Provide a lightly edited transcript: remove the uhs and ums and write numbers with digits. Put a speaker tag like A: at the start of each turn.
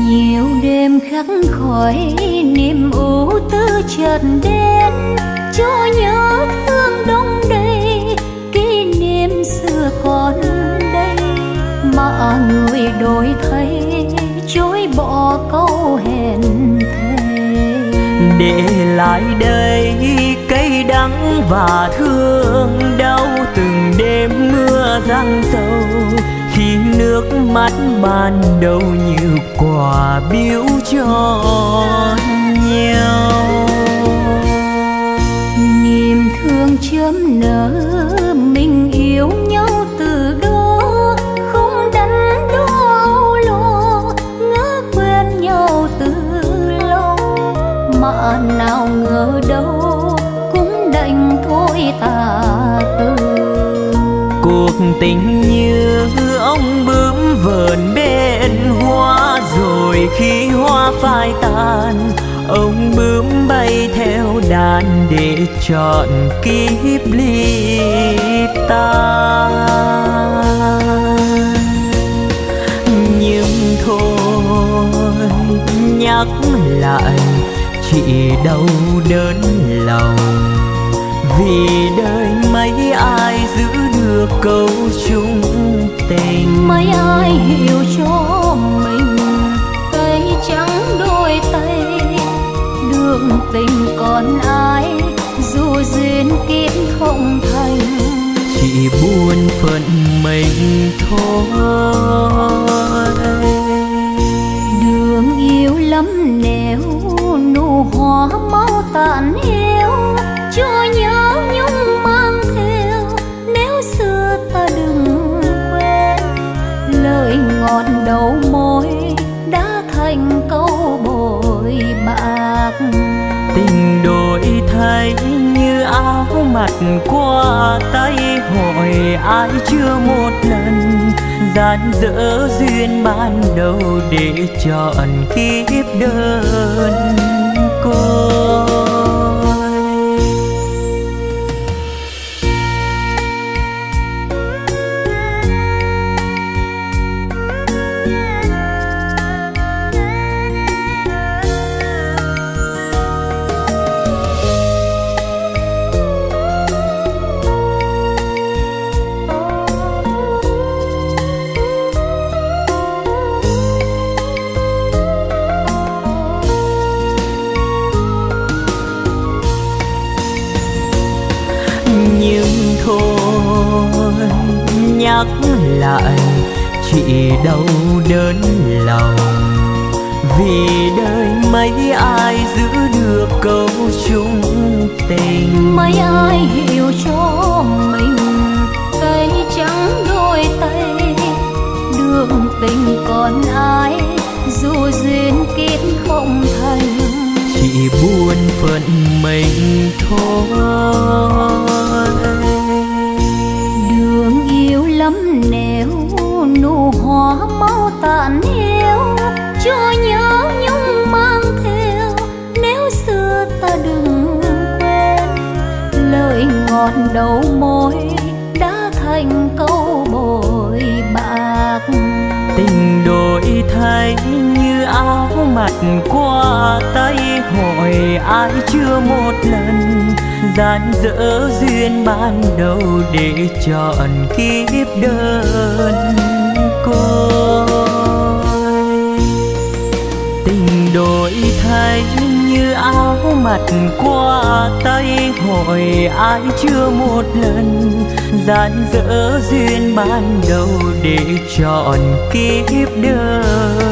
A: Nhiều đêm khắc khỏi niềm ưu tư chợt đến, cho nhớ thương đông đầy, kỷ niệm xưa còn đây mà người đổi thay, chối bỏ câu hẹn thề.
B: Để lại đây cay đắng và thương đau từng đêm mưa giăng sâu, khi nước mắt ban đầu như quà biếu cho nhau.
A: Niềm thương chớm nở mình yêu nhau từ đó, không đắn đo âu lo, ngỡ quen nhau từ lâu mà nào ngờ đâu cũng đành thôi tà từ.
B: Cuộc tình như ông bướm vờn bên hoa, rồi khi hoa phai tàn, ông bướm bay theo đàn để chọn kiếp ly tan. Nhưng thôi nhắc lại chỉ đau đớn lòng, vì đời mấy ai giữ được câu chung tình.
A: Mấy ai hiểu cho mình tay trắng đôi tay, đường tình còn ai dù duyên kiếp không thành.
B: Chỉ buồn phận mình thôi.
A: Đường yêu lắm nẻo, nụ hoa mau tàn héo, cho nhớ nhung mang theo. Nếu xưa ta đừng quên, lời ngọt đầu môi đã thành câu bội bạc.
B: Tình đổi thay như áo mặt qua tay, hỏi ai chưa một lần gian dở duyên ban đầu để chọn kiếp đơn côi. Nhưng thôi nhắc lại chỉ đau đớn lòng, vì đời mấy ai giữ được câu chung tình.
A: Mấy ai hiểu cho mình tay trắng đôi tay, đường tình còn ai dù duyên kiếp không thành.
B: Chỉ buồn phận mình thôi.
A: Đường yêu lắm nẻo, nụ hoa mau tàn héo, cho nhớ nhung mang theo. Nếu xưa ta đừng quên, lời ngọt đầu môi đã thành câu bội bạc.
B: Tình đổi thay như áo mặt qua tay, hỏi ai chưa một lần gian dở duyên ban đầu để chọn kiếp đơn côi. Tình đổi thay như áo mặt qua tay, hỏi ai chưa một lần gian dở duyên ban đầu để chọn kiếp đơn